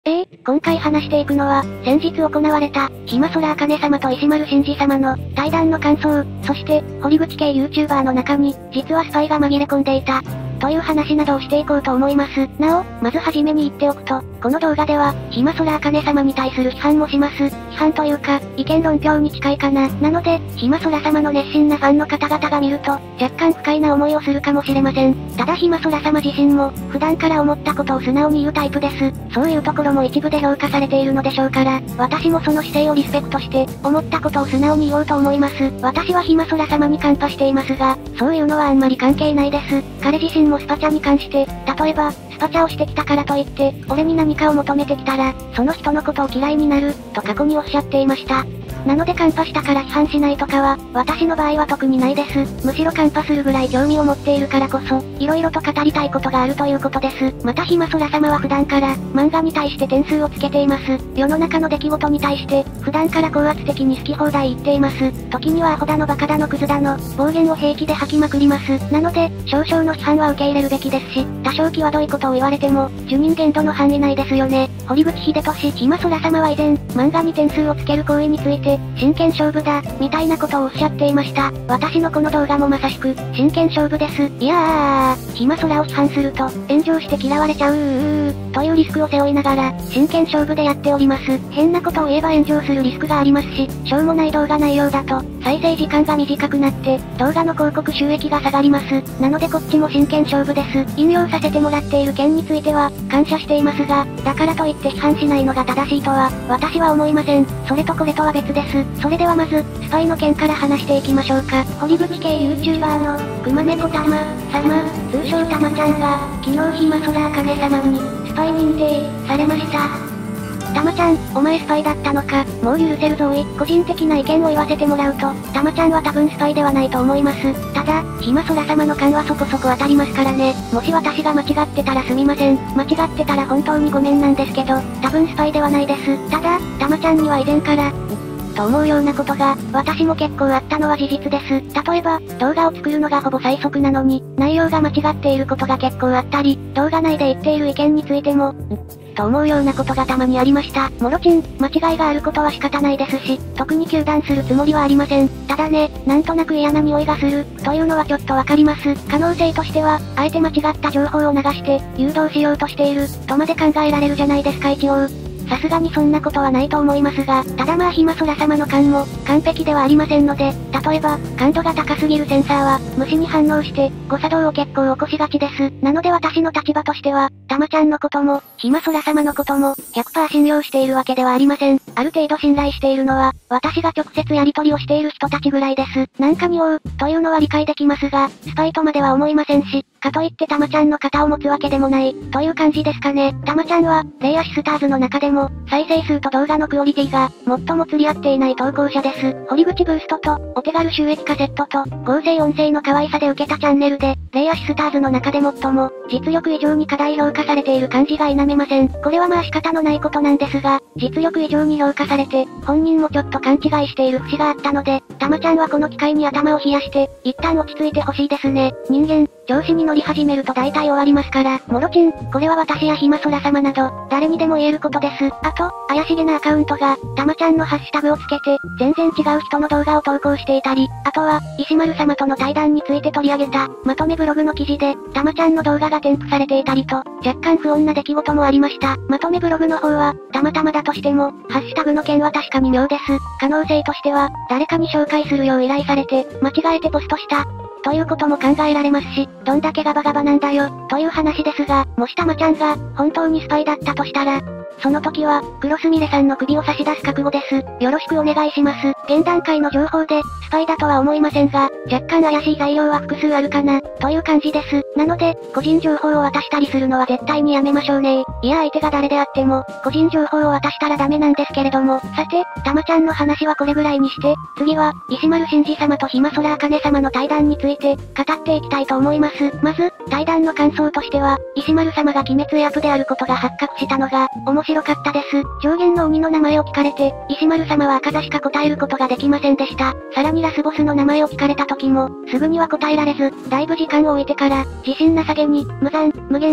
今回話していくのは、先日行われた、ひまそらあかね様と石丸伸二様の対談の感想、そして、堀口系 YouTuber の中に、実はスパイが紛れ込んでいた、という話などをしていこうと思います。なお、まずはじめに言っておくと、この動画では、ひまそらあかね様に対する批判もします。批判というか、意見論評に近いかな。なので、ひまそら様の熱心なファンの方々が見ると、若干不快な思いをするかもしれません。ただひまそら様自身も、普段から思ったことを素直に言うタイプです。そういうところも一部で評価されているのでしょうから、私もその姿勢をリスペクトして、思ったことを素直に言おうと思います。私はひまそら様にカンパしていますが、そういうのはあんまり関係ないです。彼自身もスパチャに関して、例えば、スパチャをしてきたからといって、俺に何かを求めてきたら、その人のことを嫌いになる、と過去におっしゃっていました。なのでカンパしたから批判しないとかは、私の場合は特にないです。むしろカンパするぐらい興味を持っているからこそ、色々と語りたいことがあるということです。またひまそら様は普段から、漫画に対して点数をつけています。世の中の出来事に対して、普段から高圧的に好き放題言っています。時にはアホだのバカだのクズだの、暴言を平気で吐きまくります。なので、少々の批判は受け入れるべきですし、多少際どいことを言われても、受人限度の範囲内ですよね。堀口秀俊、ひまそら様は以前、漫画に点数をつける行為について、真剣勝負だ、みたいなことをおっしゃっていました。私のこの動画もまさしく、真剣勝負です。いやひまそらを批判すると、炎上して嫌われちゃうというリスクを背負いながら、真剣勝負でやっております。変なことを言えば炎上するリスクがありますし、しょうもない動画内容だと、再生時間が短くなって、動画の広告収益が下がります。なのでこっちも真剣勝負です。引用させてもらっている件については、感謝していますが、だからといって批判しないのが正しいとは、私は思いません。それとこれとは別です。それではまず、スパイの件から話していきましょうか。堀口系 YouTuber の、くまねこたま、様、通称たまちゃんが、昨日ひまそらあかね様に、スパイ認定、されました。たまちゃん、お前スパイだったのか、もう許せるぞい。個人的な意見を言わせてもらうと、たまちゃんは多分スパイではないと思います。ただ、ひまそら様の勘はそこそこ当たりますからね。もし私が間違ってたらすみません。間違ってたら本当にごめんなんですけど、多分スパイではないです。ただ、たまちゃんには以前から、と思うようなことが、私も結構あったのは事実です。例えば、動画を作るのがほぼ最速なのに、内容が間違っていることが結構あったり、動画内で言っている意見についても、と思うようなことがたまにありました。もろちん、間違いがあることは仕方ないですし、特に糾弾するつもりはありません。ただね、なんとなく嫌な匂いがする、というのはちょっとわかります。可能性としては、あえて間違った情報を流して、誘導しようとしている、とまで考えられるじゃないですか一応。さすがにそんなことはないと思いますが、ただまあひまそら様の勘も、完璧ではありませんので、例えば、感度が高すぎるセンサーは、虫に反応して、誤作動を結構起こしがちです。なので私の立場としては、たまちゃんのことも、ひまそら様のことも、100% 信用しているわけではありません。ある程度信頼しているのは、私が直接やり取りをしている人たちぐらいです。なんかにおう、というのは理解できますが、スパイとまでは思いませんし、かといってたまちゃんの肩を持つわけでもない、という感じですかね。たまちゃんは、レイアシスターズの中でも、再生数と動画のクオリティが、最も釣り合っていない投稿者です。堀口ブーストと、お手軽収益カセットと、合成音声の可愛さで受けたチャンネルで、レイアシスターズの中で最も、実力以上に過大評価されている感じが否めません。これはまあ仕方のないことなんですが、実力以上に評価されて、本人もちょっと勘違いしている節があったので、たまちゃんはこの機会に頭を冷やして、一旦落ち着いてほしいですね。人間、調子に乗り始めると大体終わりますから、もろちん、これは私やひまそら様など、誰にでも言えることです。あと、怪しげなアカウントが、たまちゃんのハッシュタグをつけて、全然違う人の動画を投稿していたり、あとは、石丸様との対談について取り上げた、まとめブログの記事で、たまちゃんの動画が添付されていたりと、若干不穏な出来事もありました。まとめブログの方は、たまたまだとしても、ハッシュタグの件は確かに妙です。可能性としては、誰かに紹介するよう依頼されて、間違えてポストした。ということも考えられますし、どんだけガバガバなんだよ、という話ですが、もしたまちゃんが、本当にスパイだったとしたら、その時は、クロスミレさんの首を差し出す覚悟です。よろしくお願いします。現段階の情報で、スパイだとは思いませんが、若干怪しい材料は複数あるかな、という感じです。なので、個人情報を渡したりするのは絶対にやめましょうね。いや相手が誰であっても、個人情報を渡したらダメなんですけれども、さて、たまちゃんの話はこれぐらいにして、次は、石丸伸二様とひまそらあかね様の対談について、語っていきたいと思います。まず、対談の感想としては、石丸様が鬼滅役であることが発覚したのが、面白かったです。上限の鬼の名前を聞かれて、石丸様は赤座しか答えることができませんでした。さらにラスボスの名前を聞かれた時も、すぐには答えられず、だいぶ時間を置いてから、自信なさげに、無残、無限、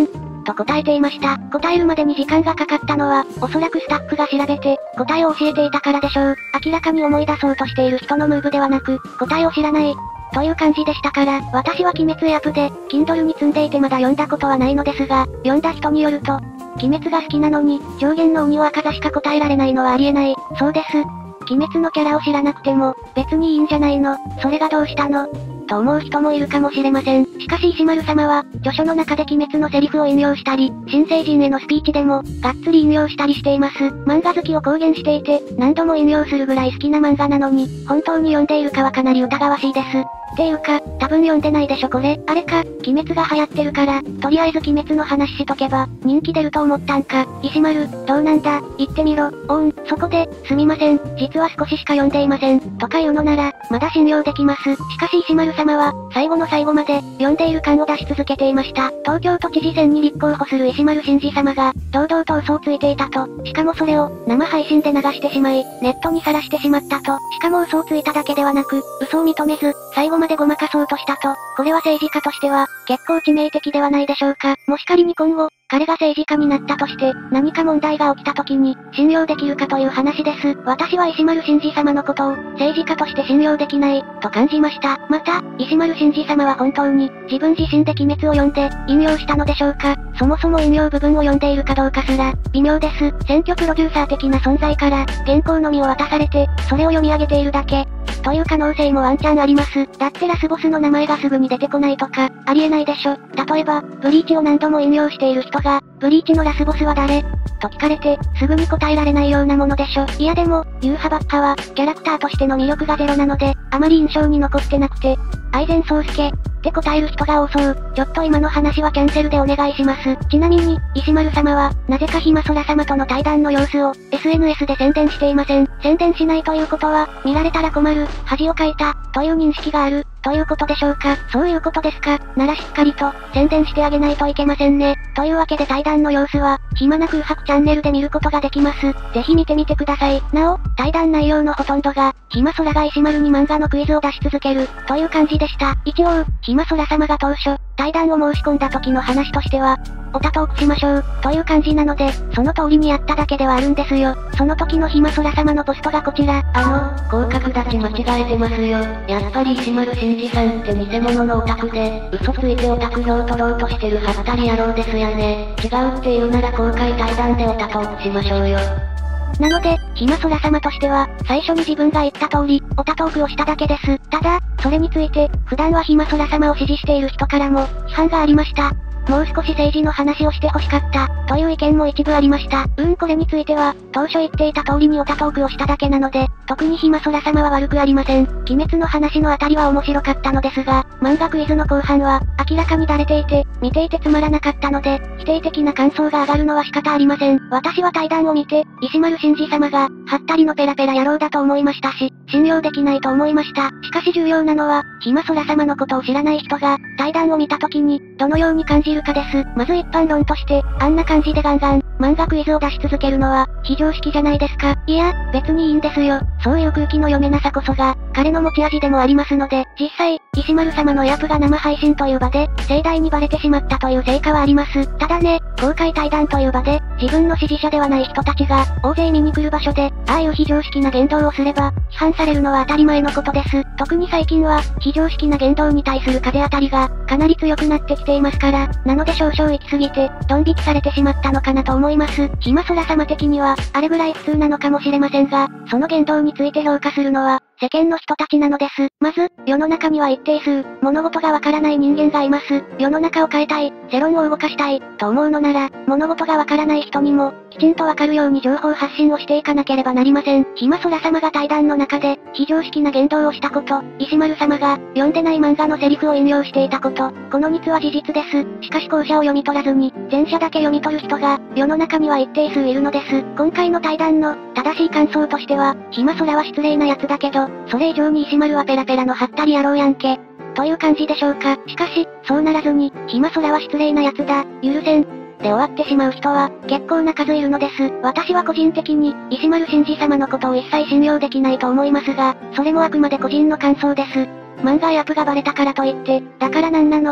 と答えていました。答えるまでに時間がかかったのは、おそらくスタッフが調べて、答えを教えていたからでしょう。明らかに思い出そうとしている人のムーブではなく、答えを知らない、という感じでしたから、私は鬼滅エアプで、Kindle に積んでいてまだ読んだことはないのですが、読んだ人によると、鬼滅が好きなのに、上限の鬼を赤座しか答えられないのはありえない、そうです。鬼滅のキャラを知らなくても、別にいいんじゃないの、それがどうしたのと思う人もいるかもしれません。しかし石丸様は、著書の中で鬼滅のセリフを引用したり、新成人へのスピーチでも、がっつり引用したりしています。漫画好きを公言していて、何度も引用するぐらい好きな漫画なのに、本当に読んでいるかはかなり疑わしいです。っていうか、多分読んでないでしょこれ。あれか、鬼滅が流行ってるから、とりあえず鬼滅の話しとけば、人気出ると思ったんか。石丸、どうなんだ、言ってみろ。そこで、すみません、実は少ししか読んでいません。とか言うのなら、まだ信用できます。しかし石丸様は、最後の最後まで、読んでいる感を出し続けていました。東京都知事選に立候補する石丸伸二様が、堂々と嘘をついていたと。しかもそれを、生配信で流してしまい、ネットにさらしてしまったと。しかも嘘をついただけではなく、嘘を認めず、最後までごまかそうとしたと。これは政治家としては、結構致命的ではないでしょうか。もし仮に今後、彼が政治家になったとして、何か問題が起きた時に、信用できるかという話です。私は石丸伸二様のことを、政治家として信用できない、と感じました。また、石丸伸二様は本当に、自分自身で鬼滅を読んで、引用したのでしょうか。そもそも引用部分を読んでいるかどうかすら、微妙です。選挙プロデューサー的な存在から、原稿のみを渡されて、それを読み上げているだけ。という可能性もワンチャンあります。だってラスボスの名前がすぐに出てこないとか、ありえないでしょ。例えば、ブリーチを何度も引用している人が、ブリーチのラスボスは誰と聞かれて、すぐに答えられないようなものでしょ。いやでも、ユーハバッハは、キャラクターとしての魅力がゼロなので、あまり印象に残ってなくて、愛禅宗介、って答える人が多そう。ちょっと今の話はキャンセルでお願いします。ちなみに、石丸様は、なぜかひまそら様との対談の様子を、SNS で宣伝していません。宣伝しないということは、見られたら困る、恥をかいた、という認識がある、ということでしょうか。そういうことですか。ならしっかりと、宣伝してあげないといけませんね。というわけで対談の様子は、暇な空白チャンネルで見ることができます。ぜひ見てみてください。なお、対談内容のほとんどが、ひまそらが石丸に漫画のクイズを出し続ける、という感じでした。一応、ひまそら様が当初、対談を申し込んだ時の話としては、オタトークしましょう、という感じなので、その通りにやっただけではあるんですよ。その時のひまそら様のポストがこちら。 広角立ち間違えてますよ。やっぱり石丸伸二さんって偽物のオタクで、嘘ついてオタク票を取ろうとしてるハったり野郎ですやね。違うって言うなら公開対談でオタトークしましょうよ。 なので、ひまそら様としては、最初に自分が言った通り、オタトークをしただけです。ただ、それについて、普段はひまそら様を支持している人からも、批判がありました。もう少し政治の話をして欲しかった、という意見も一部ありました。これについては、当初言っていた通りにオタトークをしただけなので、特にひまそら様は悪くありません。鬼滅の話のあたりは面白かったのですが、漫画クイズの後半は、明らかにだれていて、見ていてつまらなかったので、否定的な感想が上がるのは仕方ありません。私は対談を見て、石丸伸二様が、はったりのペラペラ野郎だと思いましたし、信用できないと思いました。しかし重要なのは、ひまそら様のことを知らない人が、対談を見た時に、どのように感じるかです。まず一般論として、あんな感じでガンガン、漫画クイズを出し続けるのは、非常識じゃないですか。いや、別にいいんですよ。そういう空気の読めなさこそが、彼の持ち味でもありますので、実際、石丸様のエアプが生配信という場で、盛大にバレてしまったという成果はあります。ただね、公開対談という場で、自分の支持者ではない人たちが、大勢見に来る場所で、ああいう非常識な言動をすれば、批判されるのは当たり前のことです。特に最近は、非常識な言動に対する風当たりが、かなり強くなってきていますから、なので少々行き過ぎて、ドン引きされてしまったのかなと思います。ひまそら様的には、あれぐらい普通なのかもしれませんが、その言動について評価するのは、世間の人たちなのです。まず、世の中には一定数、物事がわからない人間がいます。世の中を変えたい、世論を動かしたい、と思うのなら、物事がわからない人にも、きちんとわかるように情報発信をしていかなければなりません。ひまそら様が対談の中で、非常識な言動をしたこと、石丸様が、読んでない漫画のセリフを引用していたこと、この2つは事実です。しかし後者を読み取らずに、前者だけ読み取る人が、世の中には一定数いるのです。今回の対談の、正しい感想としては、ひまそらは失礼なやつだけど、それ以上に石丸はペラペラのはったり野郎やんけ。という感じでしょうか。しかし、そうならずに、ひまそらは失礼なやつだ、許せん。で終わってしまう人は、結構な数いるのです。私は個人的に、石丸伸二様のことを一切信用できないと思いますが、それもあくまで個人の感想です。漫画やアップがバレたからといって、だからなんなの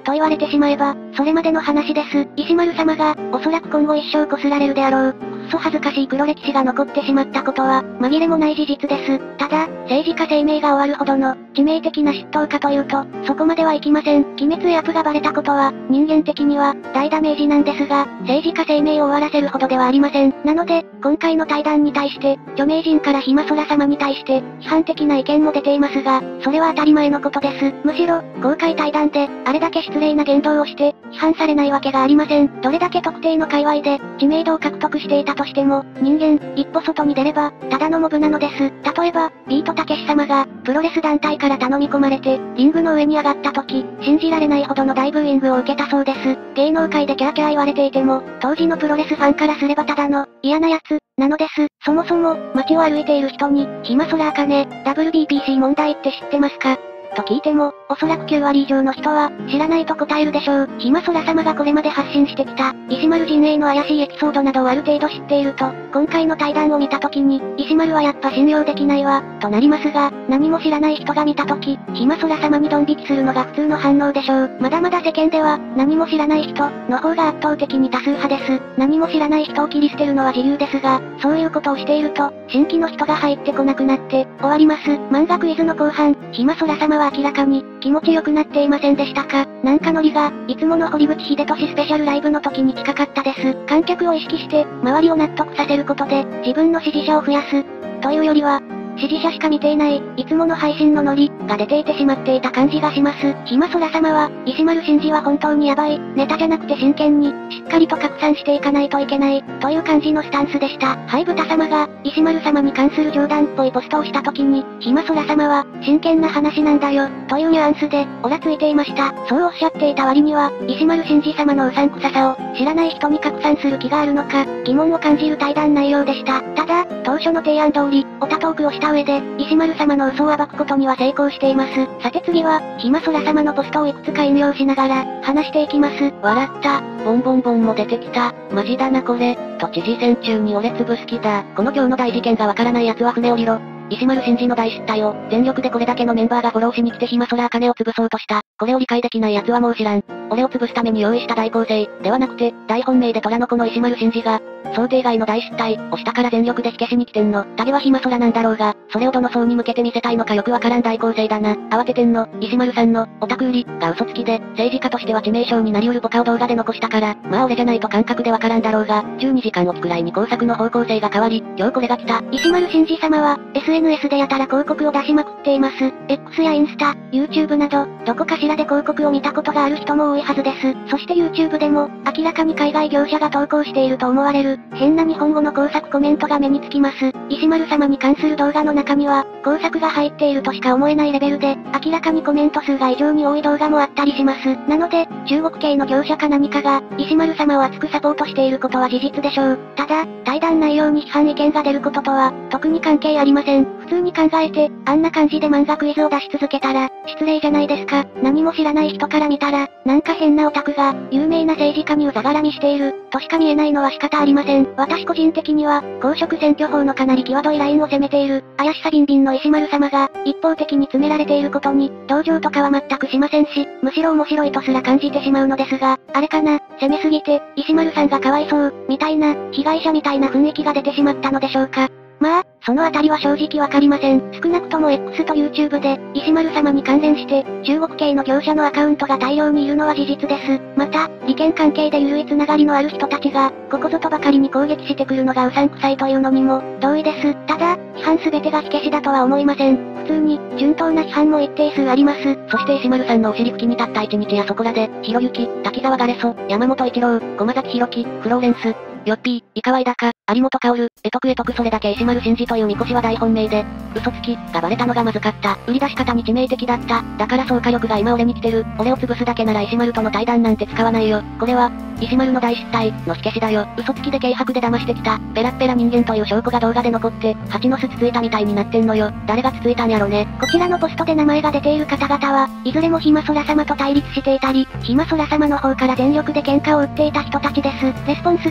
と言われてしまえば、それまでの話です。石丸様が、おそらく今後一生こすられるであろう。くっそ恥ずかしい黒歴史が残ってしまったことは、紛れもない事実です。ただ、政治家生命が終わるほどの、致命的な失踪かというと、そこまではいきません。鬼滅やアプがバレたことは、人間的には、大ダメージなんですが、政治家生命を終わらせるほどではありません。なので、今回の対談に対して、著名人からひまそら様に対して、批判的な意見も出ていますが、それは当たり前のことです。むしろ、公開対談で、あれだけ失礼な言動をして、批判されないわけがありません。どれだけ特定の界隈で、知名度を獲得していたとしても、人間、一歩外に出れば、ただのモブなのです。例えば、ビートたけし様が、プロレス団体から頼み込まれて、リングの上に上がった時、信じられないほどの大ブーイングを受けたそうです。芸能界でキャーキャー言われていても、当時のプロレスファンからすればただの、嫌なやつ、なのです。そもそも、街を歩いている人に、ひまそらあかね、WBPC 問題って知ってますかと聞いても、おそらく9割以上の人は、知らないと答えるでしょう。ひまそら様がこれまで発信してきた、石丸陣営の怪しいエピソードなどをある程度知っていると、今回の対談を見た時に、石丸はやっぱ信用できないわ、となりますが、何も知らない人が見た時、ひまそら様にドン引きするのが普通の反応でしょう。まだまだ世間では、何も知らない人、の方が圧倒的に多数派です。何も知らない人を切り捨てるのは自由ですが、そういうことをしていると、新規の人が入ってこなくなって、終わります。漫画クイズの後半、ひまそら様は明らかに、気持ちよくなっていませんでしたか？なんかノリが、いつもの堀口秀俊スペシャルライブの時に近かったです。観客を意識して、周りを納得させることで、自分の支持者を増やす。というよりは、支持者しか見ていない、いつもの配信のノリ、が出ていてしまっていた感じがします。ひまそら様は、石丸真二は本当にヤバい、ネタじゃなくて真剣に、しっかりと拡散していかないといけない、という感じのスタンスでした。はい、豚様が、石丸様に関する冗談っぽいポストをした時に、ひまそら様は、真剣な話なんだよ、というニュアンスで、オラついていました。そうおっしゃっていた割には、石丸真二様のうさんくささを、知らない人に拡散する気があるのか、疑問を感じる対談内容でした。ただ、当初の提案通り、オタトークをした上で、石丸様の嘘を暴くことには成功しています。さて次は、ひまそら様のポストをいくつか引用しながら、話していきます。 笑った。ボンボンボンも出てきた。マジだなこれ。都知事選中に俺潰す気だ。この今日の大事件がわからない奴は船降りろ。石丸真二の大失態を、全力でこれだけのメンバーがフォローしに来てひまそらあかねを潰そうとした。これを理解できない奴はもう知らん。俺を潰すために用意した大構成、ではなくて、大本命で虎の子の石丸真二が、想定外の大失態をしたから全力で火消しに来てんの。影はひまそらなんだろうが、それをどの層に向けて見せたいのかよくわからん大構成だな。慌ててんの、石丸さんの、オタク売り、が嘘つきで、政治家としては致命傷になりうるポカを動画で残したから、まあ俺じゃないと感覚でわからんだろうが、12時間おきくらいに工作の方向性が変わり、今日これが来た。 石丸真二様は、SNS でやたら広告を出しまくっています。X やインスタ、YouTube など、どこかしらで広告を見たことがある人も多いはずです。そして YouTube でも、明らかに海外業者が投稿していると思われる、変な日本語の工作コメントが目につきます。石丸様に関する動画の中には、工作が入っているとしか思えないレベルで、明らかにコメント数が異常に多い動画もあったりします。なので、中国系の業者か何かが、石丸様を熱くサポートしていることは事実でしょう。ただ、対談内容に批判意見が出ることとは、特に関係ありません。普通に考えて、あんな感じで漫画クイズを出し続けたら、失礼じゃないですか。何も知らない人から見たら、なんか変なオタクが、有名な政治家にうざがらみしている、としか見えないのは仕方ありません。私個人的には、公職選挙法のかなり際どいラインを攻めている、怪しさビンビンの石丸様が、一方的に詰められていることに、同情とかは全くしませんし、むしろ面白いとすら感じてしまうのですが、あれかな、攻めすぎて、石丸さんがかわいそう、みたいな、被害者みたいな雰囲気が出てしまったのでしょうか。まあ、そのあたりは正直わかりません。少なくとも X と YouTube で、石丸様に関連して、中国系の業者のアカウントが大量にいるのは事実です。また、利権関係で緩いつながりのある人たちが、ここぞとばかりに攻撃してくるのがうさんくさいというのにも、同意です。ただ、批判すべてが火消しだとは思いません。普通に、順当な批判も一定数あります。 そして石丸さんのお尻拭きに立った一日やそこらで、ひろゆき、滝沢ガレソ、山本一郎、駒崎弘樹、フローレンス、ヨッピー、井川井高、有本薫、得得それだけ石丸真二というみこしは大本命で、嘘つき、がバレたのがまずかった。売り出し方に致命的だった。だから総火力が今俺に来てる。俺を潰すだけなら石丸との対談なんて使わないよ。これは、石丸の大失態、の火消しだよ。嘘つきで軽薄で騙してきた。ペラッペラ人間という証拠が動画で残って、蜂の巣つついたみたいになってんのよ。誰がつついたんやろね。 こちらのポストで名前が出ている方々は、いずれもひまそら様と対立していたり、ひまそら様の方から全力で喧嘩を売っていた人たちです。レスポンスが早いと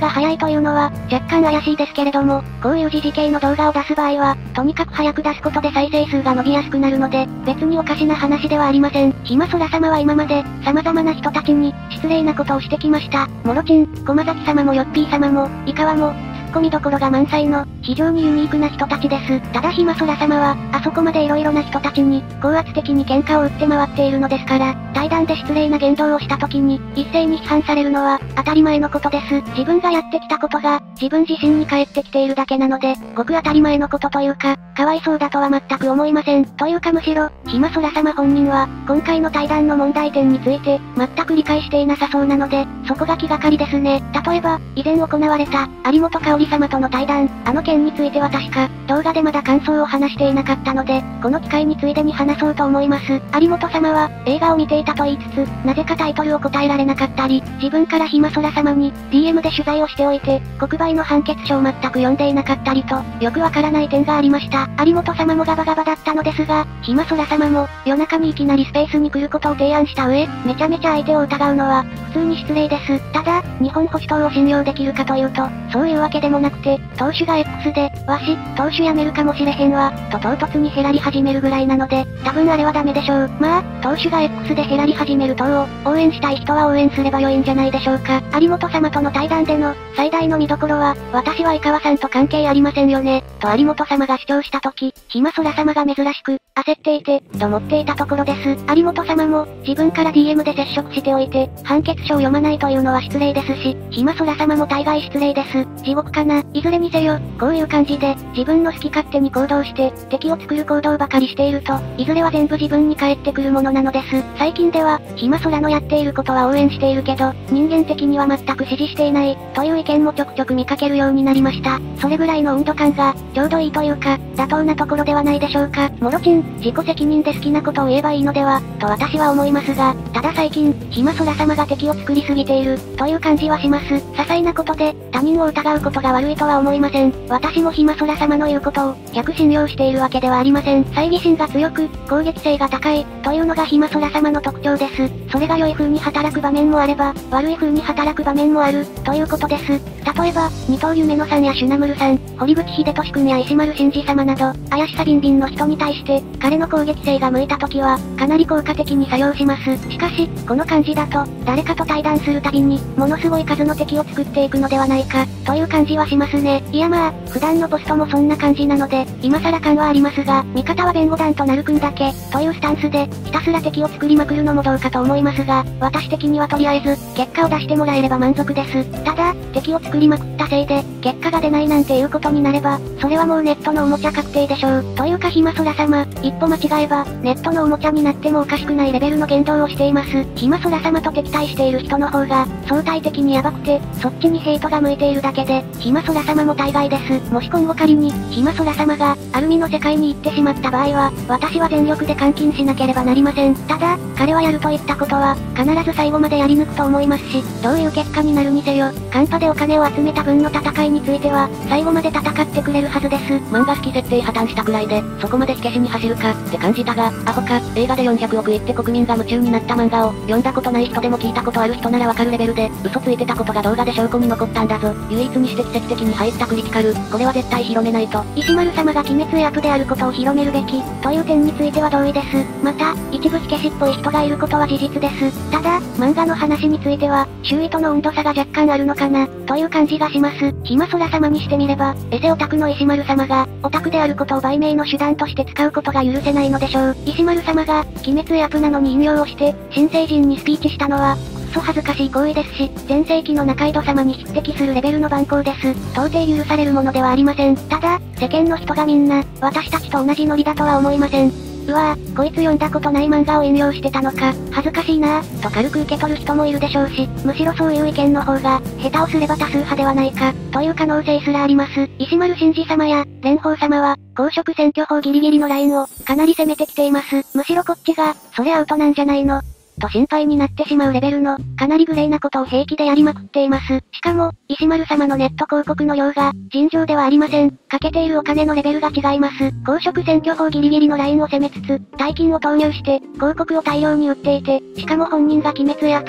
というのは、若干怪しいですけれども、こういう時事系の動画を出す場合は、とにかく早く出すことで再生数が伸びやすくなるので、別におかしな話ではありません。ひまそら様は今まで、様々な人たちに、失礼なことをしてきました。もろちん、駒崎様もヨッピー様も、イカワも、ツッコミどころが満載の、非常にユニークな人たちです。ただひまそら様は、あそこまで色々な人たちに、高圧的に喧嘩を売って回っているのですから、対談で失礼な言動をした時に、一斉に批判されるのは、当たり前のことです。自分がやってきたことが、自分自身に返ってきているだけなので、ごく当たり前のことというか、かわいそうだとは全く思いません。というかむしろ、ひまそら様本人は、今回の対談の問題点について、全く理解していなさそうなので、そこが気がかりですね。例えば、以前行われた、有本香織様との対談、あの件については確か、動画でまだ感想を話していなかったので、この機会についでに話そうと思います。有本様は、映画を見ていたと言いつつ、なぜかタイトルを答えられなかったり、自分からひまそら様に、DM で取材をしておいて、国売の判決書を全く読んでいなかったりと、よくわからない点がありました。有本様もガバガバだったのですが、ひまそら様も、夜中にいきなりスペースに来ることを提案した上、めちゃめちゃ相手を疑うのは、普通に失礼です。ただ、日本保守党を信用できるかというと、そういうわけでもなくて、党首が X で、わし、党首辞めるかもしれへんわ、と唐突にヘラり始めるぐらいなので、多分あれはダメでしょう。まあ、党首が X でヘラり始める党を、応援したい人は応援すれば良いんじゃないでしょうか。有本様との対談での、最大の見どころは、私は井川さんと関係ありませんよね、と有本様が主張したとき、ひまそら様が珍しく、焦っていて、と思っていたところです。有本様も、自分から DM で接触しておいて、判決書を読まないというのは失礼ですし、ひまそら様も大概失礼です。地獄かな。いずれにせよ、こういう感じで、自分の好き勝手に行動して、敵を作る行動ばかりしていると、いずれは全部自分に返ってくるものなのです。最近では、ひまそらのやっていることは応援しているけど、人間的には全く支持していない、という意見もちょくちょく見かけるようになりました。それぐらいの温度感が、ちょうどいいというか、妥当なところではないでしょうか。もろちん、自己責任で好きなことを言えばいいのでは、と私は思いますが、ただ最近、ひまそら様が敵を作りすぎている、という感じはします。些細なことで、他人を疑うことが悪いとは思いません。私もひまそら様の言うことを、100信用しているわけではありません。猜疑心が強く、攻撃性が高い、というのがひまそら様の特徴です。それが良い風に働く場面もあれば、悪い風に働く場面もある、ということです。例えば、二刀夢野さんやシュナムルさん、堀口秀俊くんや石丸慎二様など、怪しさビンビンの人に対して、彼の攻撃性が向いた時は、かなり効果的に作用します。しかし、この感じだと、誰かと対談するたびに、ものすごい数の敵を作っていくのではないか、という感じはしますね。いやまあ、普段のポストもそんな感じなので、今更感はありますが、味方は弁護団となるくんだけ、というスタンスで、ひたすら敵を作りまくるのもどうかと思いますが、私的にはとりあえず、結果を出してもらえれば満足です。ただ、敵を作りまくったせいで、結果が出ないなんていうことになれば、それはもうネットのおもちゃ確定でしょう。というかひまそら様、一歩間違えば、ネットのおもちゃになってもおかしくないレベルの言動をしています。ひまそら様と敵対している人の方が、相対的にヤバくて、そっちにヘイトが向いているだけで、ひまそら様も大概です。もし今後仮に、ひまそら様が、アルミの世界に行ってしまった場合は、私は全力で監禁しなければなりません。ただ、彼はやると言ったことは、必ず最後までやり抜くと思いますし、どういう結果になるにせよ、カンパでお金を集めた分の戦いについては、最後まで戦ってくれるはずです。 漫画好き設定破綻したくらいで、そこまで火消しに走るか、って感じたが、アホか、映画で400億いって国民が夢中になった漫画を、読んだことない人でも聞いたことある人ならわかるレベルで、嘘ついてたことが動画で証拠に残ったんだぞ。唯一にして奇跡的に入ったクリティカル、これは絶対広めないと。 石丸様が鬼滅エアプであることを広めるべき、という点については同意です。また、一部火消しっぽい人がいることは事実です。ただ、漫画の話については、周囲との温度差が若干あるのかな、という感じがします。ひまそら様にしてみれば、エセオタクの石丸様が、オタクであることを売名の手段として使うことが許せないのでしょう。石丸様が、鬼滅エアプなのに引用をして、新成人にスピーチしたのは、くそ恥ずかしい行為ですし、前世紀の中井戸様に匹敵するレベルの蛮行です。到底許されるものではありません。ただ、世間の人がみんな、私たちと同じノリだとは思いません。うわぁ、こいつ読んだことない漫画を引用してたのか、恥ずかしいなぁ、と軽く受け取る人もいるでしょうし、むしろそういう意見の方が、下手をすれば多数派ではないか、という可能性すらあります。石丸慎二様や、蓮舫様は、公職選挙法ギリギリのラインを、かなり攻めてきています。むしろこっちが、それアウトなんじゃないのと心配になってしまうレベルの、かなりグレーなことを平気でやりまくっています。しかも、石丸様のネット広告の量が、尋常ではありません。かけているお金のレベルが違います。公職選挙法ギリギリのラインを攻めつつ、大金を投入して、広告を大量に売っていて、しかも本人が鬼滅エアプ、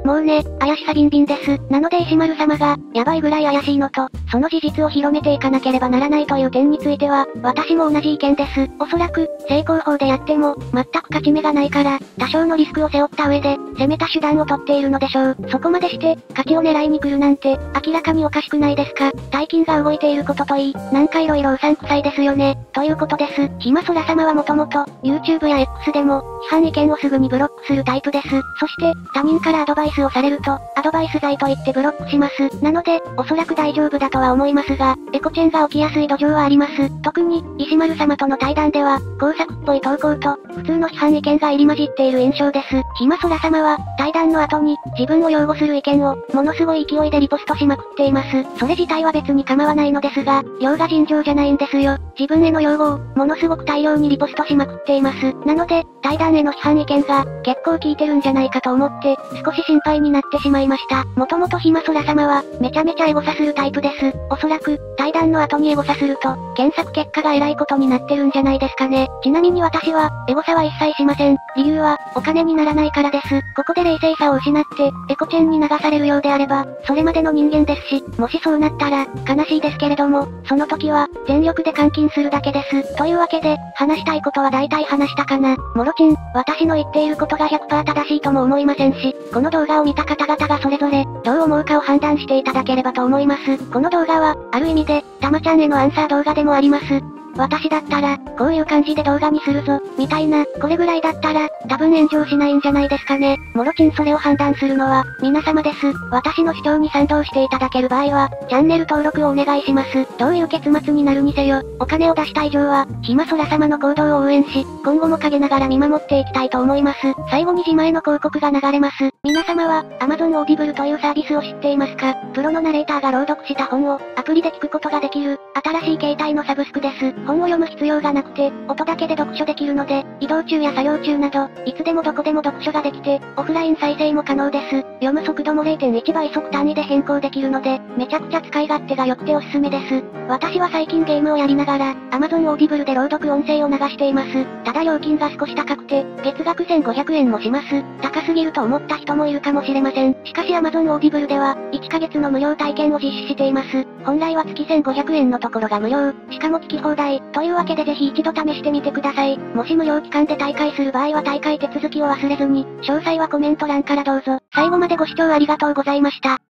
もうね、怪しさビンビンです。なので石丸様が、やばいぐらい怪しいのと、その事実を広めていかなければならないという点については、私も同じ意見です。おそらく、正攻法でやっても、全く勝ち目がないから、多少のリスクを背負った上で、攻めた手段を取っているのでしょう。そこまでして、勝ちを狙いに来るなんて、明らかにおかしくないですか。大金が動いていることといい、なんか色々うさんくさいですよね。ということです。ひまそら様はもともと、YouTube や X でも、批判意見をすぐにブロックするタイプです。そして、他人からアドバイスをされると、アドバイス罪と言ってブロックします。なので、おそらく大丈夫だとは思いますが、エコチェンが起きやすい土壌はあります。特に、石丸様との対談では、工作っぽい投稿と、普通の批判意見が入り混じっている印象です。ひまそら様は、対談の後に、自分を擁護する意見を、ものすごい勢いでリポストしまくっています。それ自体は別に構わないのですが、量が尋常じゃないんですよ。自分への擁護を、ものすごく大量にリポストしまくっています。なので、対談への批判意見が、結構効いてるんじゃないかと思って、少し心配になってしまいました。もともとひまそら様は、めちゃめちゃエゴサするタイプです。おそらく、対談の後にエゴサすると、検索結果が偉いことになってるんじゃないですかね。ちなみに私は、エゴサは一切しません。理由は、お金にならないからです。ここで冷静さを失って、エコチェンに流されるようであれば、それまでの人間ですし、もしそうなったら、悲しいですけれども、その時は、全力で換金するだけです。というわけで、話したいことは大体話したかな。もろちん、私の言っていることが 100% 正しいとも思いませんし、この動画を見た方々がそれぞれ、どう思うかを判断していただければと思います。この動画は、ある意味で、たまちゃんへのアンサー動画でもあります。私だったら、こういう感じで動画にするぞ、みたいな、これぐらいだったら、多分炎上しないんじゃないですかね。もろちんそれを判断するのは、皆様です。私の主張に賛同していただける場合は、チャンネル登録をお願いします。どういう結末になるにせよ、お金を出した以上は、ひまそら様の行動を応援し、今後も陰ながら見守っていきたいと思います。最後に自前の広告が流れます。皆様は、Amazon Audible というサービスを知っていますか？プロのナレーターが朗読した本を、アプリで聞くことができる、新しい携帯のサブスクです。本を読む必要がなくて、音だけで読書できるので、移動中や作業中など、いつでもどこでも読書ができて、オフライン再生も可能です。読む速度も 0.1 倍速単位で変更できるので、めちゃくちゃ使い勝手が良くておすすめです。私は最近ゲームをやりながら、Amazon Audible で朗読音声を流しています。ただ料金が少し高くて、月額1500円もします。高すぎると思った人もいるかもしれません。しかし Amazon Audible では、1ヶ月の無料体験を実施しています。本来は月1500円のところが無料、しかも聞き放題。というわけでぜひ一度試してみてください。もし無料期間で退会する場合は退会手続きを忘れずに、詳細はコメント欄からどうぞ。最後までご視聴ありがとうございました。